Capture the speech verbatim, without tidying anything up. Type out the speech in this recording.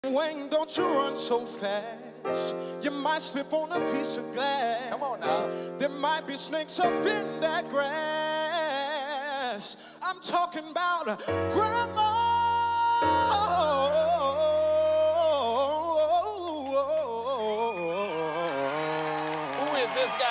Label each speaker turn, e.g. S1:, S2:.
S1: Wayne, don't you run so fast. You might slip on a piece of glass.
S2: Come on now.
S1: There might be snakes up in that grass. I'm talking about Grandma.
S2: Who is this guy?